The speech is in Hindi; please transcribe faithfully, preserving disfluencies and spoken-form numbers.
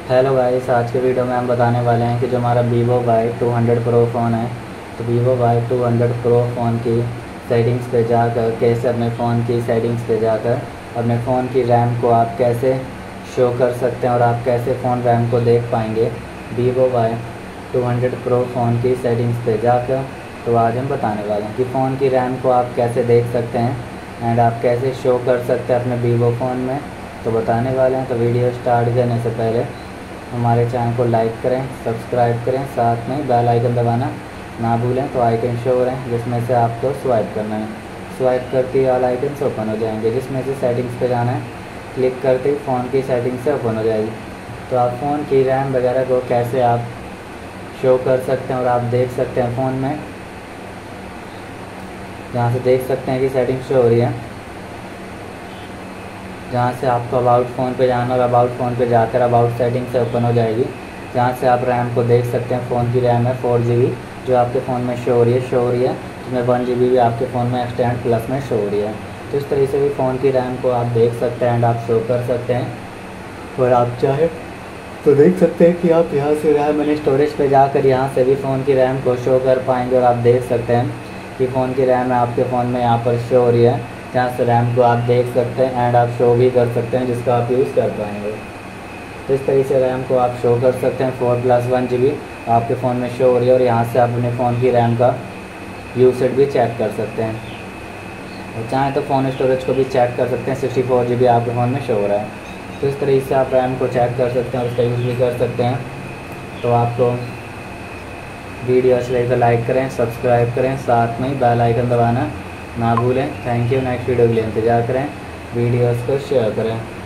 हेलो गाइस, आज के वीडियो में हम बताने वाले हैं कि जो हमारा Vivo Y two hundred pro phone है, तो Vivo Y two hundred pro phone की सेटिंग्स पे जाकर कैसे अपने फ़ोन की सेटिंग्स पे जाकर अपने फ़ोन की रैम को आप कैसे शो कर सकते हैं और आप कैसे फ़ोन रैम को देख पाएंगे Vivo Y two hundred pro phone की सेटिंग्स पे जाकर। तो आज हम बताने वाले हैं कि फ़ोन की रैम को आप कैसे देख सकते हैं एंड आप कैसे शो कर सकते हैं अपने वीवो फ़ोन में, तो बताने वाले हैं। तो वीडियो स्टार्ट करने से पहले हमारे चैनल को लाइक करें, सब्सक्राइब करें, साथ में बेल आइकन दबाना ना भूलें। तो आइकन शो हो रहे हैं जिसमें से आपको स्वाइप करना है, स्वाइप करते ही ऑल आइकन्स ओपन हो जाएंगे, जिसमें से सेटिंग्स पे जाना है, क्लिक करते ही फ़ोन की सेटिंग्स से ओपन हो जाएगी। तो आप फ़ोन की रैम वगैरह को कैसे आप शो कर सकते हैं और आप देख सकते हैं फ़ोन में, जहाँ से देख सकते हैं कि सेटिंग शो हो रही है, जहाँ से आपको अबाउट फ़ोन पे जाना और अबाउट फ़ोन पे जाकर अबाउट सेटिंग से ओपन हो जाएगी, जहाँ से आप रैम को देख सकते हैं। फ़ोन की रैम है फोर जी बी जो आपके फ़ोन में शो हो रही है शो हो रही है जिसमें वन जी बी भी आपके फ़ोन में एक्सटेंड प्लस में शो हो रही है। तो इस तरीके से भी फ़ोन की रैम को आप देख सकते हैं एंड आप शो कर सकते हैं। और आप चाहे तो देख सकते हैं कि आप यहाँ से रैम एंड स्टोरेज पे जाकर यहाँ से भी फ़ोन की रैम को शो कर पाएंगे और आप देख सकते हैं कि फ़ोन की रैम है आपके फ़ोन में यहाँ पर शो हो रही है, जहाँ से रैम को आप देख सकते हैं एंड आप शो भी कर सकते हैं, जिसका आप यूज़ कर पाएंगे। तो इस तरीके से रैम को आप शो कर सकते हैं। Four plus one G B आपके फ़ोन में शो हो रही है और यहाँ से आप अपने फ़ोन की रैम का यूसेज भी चेक कर सकते हैं। और चाहें तो फ़ोन स्टोरेज को भी चेक कर सकते हैं, सिक्सटी फोर जी बी आपके फ़ोन में शो हो रहा है। तो इस तरीके से आप रैम को चेक कर सकते हैं और उसका यूज़ भी कर सकते हैं। तो आपको वीडियो अच्छी लगे तो लाइक करें, सब्सक्राइब करें, साथ में बेल आइकन दबाना ना भूलें। Thank you. नेक्स्ट वीडियो के लिए इंतज़ार करें, वीडियोज़ को शेयर करें।